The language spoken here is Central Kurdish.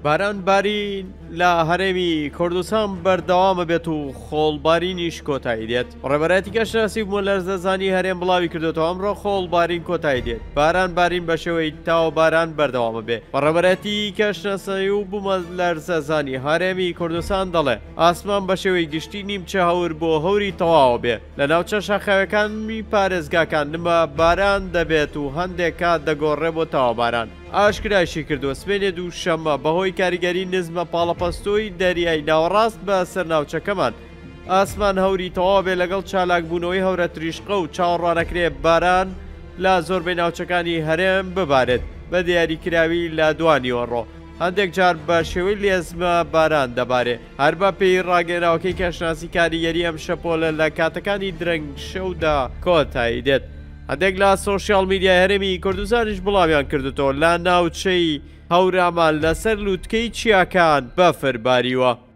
باران بارین لە هەرێمی کوردستان بەردەوامە بێت و خۆڵبارینیش کۆتایی دێت. ڕێبەرەتی گەشتناسی و لەرزەزانی هەرێم بڵاوی کردوێتەوە ئەمڕۆ خۆڵبارین کۆتایی دێت. باران بارین بە شێوەی تاوە باران بەردەوامە بێ. ڕێبەرەتی گەشتناسی و بوومە لەرزەزانی هەرێمی کوردستان دەڵێ ئاسمان بە شێوەی گشتی نیمچە هەور بۆ هەوری تەواوە بێ. لە ناوچە شاخەوەکانی پارێزگاکان نمە باران دەبێت و هەندێک کات دەگۆڕێ بۆ تاوە باران. ئاشکرایشی کردووە سبێنێ دووشەممە بەهۆی کاریگەری نزمە پاڵەپەستۆی دەریای ناوەڕاست بە سەر ناوچەکەمان. ئاسمان هەوری تەواو بێ لەگەڵ چالاکبوونەوەی هەورە تریشقە و چاوەڕوانەکرێ باران لە زۆربەی ناوچەکانی هەرێم ببارێت بە دیاریکراوی لە دوانیوەڕۆ. هەندێک جار بە شێوەی لێزمە باران دەبارێ. هەر بە پێی ڕاگەناوەکەی کەشناسی کاریگەری ئەم شەپۆلە لە کاتەکانی درەنگ شەودا کۆتایی دێت. هەندێک لە سۆشیال میدیای هەرێمی کوردستانیش بڵاویان کردوتەوە لە ناوچەی هەورامان لەسەر لووتکەی چیاکان بەفر باریوە.